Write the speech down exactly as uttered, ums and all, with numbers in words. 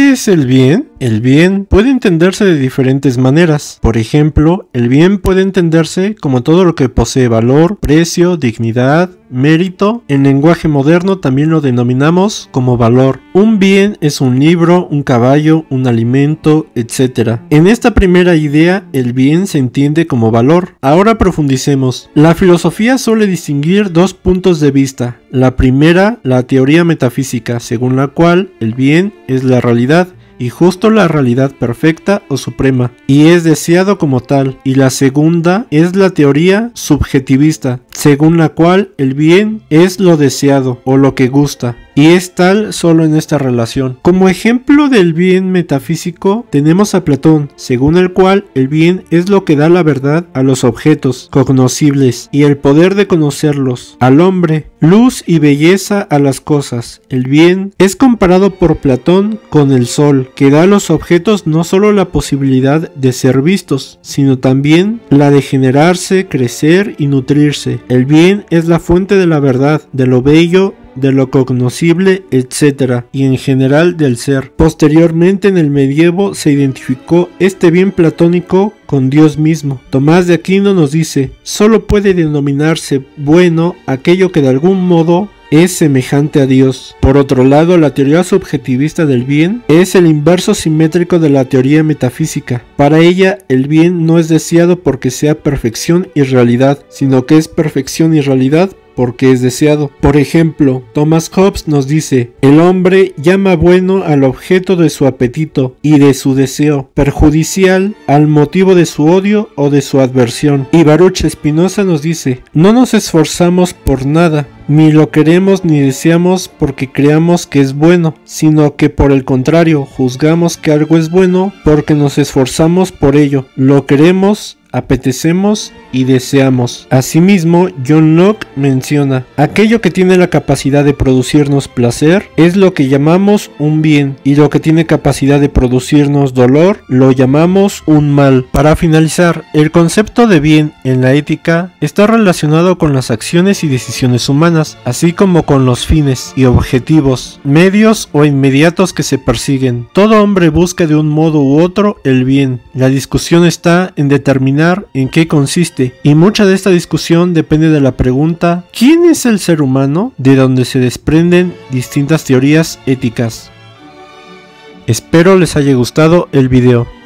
¿Qué es el bien? El bien puede entenderse de diferentes maneras. Por ejemplo, el bien puede entenderse como todo lo que posee valor, precio, dignidad, mérito. En lenguaje moderno también lo denominamos como valor. Un bien es un libro, un caballo, un alimento, etcétera. En esta primera idea, el bien se entiende como valor. Ahora profundicemos. La filosofía suele distinguir dos puntos de vista. La primera, la teoría metafísica, según la cual el bien es la realidad, y justo la realidad perfecta o suprema, y es deseado como tal. Y la segunda es la teoría subjetivista, según la cual el bien es lo deseado o lo que gusta, y es tal solo en esta relación. Como ejemplo del bien metafísico tenemos a Platón, según el cual el bien es lo que da la verdad a los objetos cognoscibles y el poder de conocerlos, al hombre, luz y belleza a las cosas. El bien es comparado por Platón con el sol, que da a los objetos no solo la posibilidad de ser vistos, sino también la de generarse, crecer y nutrirse. El bien es la fuente de la verdad, de lo bello, de lo cognoscible, etcétera, y en general del ser. Posteriormente, en el medievo se identificó este bien platónico con Dios mismo. Tomás de Aquino nos dice: solo puede denominarse bueno aquello que de algún modo es semejante a Dios. Por otro lado, la teoría subjetivista del bien es el inverso simétrico de la teoría metafísica. Para ella, el bien no es deseado porque sea perfección y realidad, sino que es perfección y realidad porque es deseado. Por ejemplo, Thomas Hobbes nos dice: el hombre llama bueno al objeto de su apetito y de su deseo, perjudicial al motivo de su odio o de su adversión. Y Baruch Spinoza nos dice: no nos esforzamos por nada, ni lo queremos ni deseamos porque creamos que es bueno, sino que por el contrario juzgamos que algo es bueno porque nos esforzamos por ello, lo queremos, apetecemos y deseamos. Asimismo, John Locke menciona: aquello que tiene la capacidad de producirnos placer es lo que llamamos un bien, y lo que tiene capacidad de producirnos dolor lo llamamos un mal. Para finalizar, el concepto de bien en la ética está relacionado con las acciones y decisiones humanas, así como con los fines y objetivos, medios o inmediatos que se persiguen. Todo hombre busca de un modo u otro el bien. La discusión está en determinar en qué consiste, y mucha de esta discusión depende de la pregunta ¿quién es el ser humano?, de donde se desprenden distintas teorías éticas. Espero les haya gustado el video.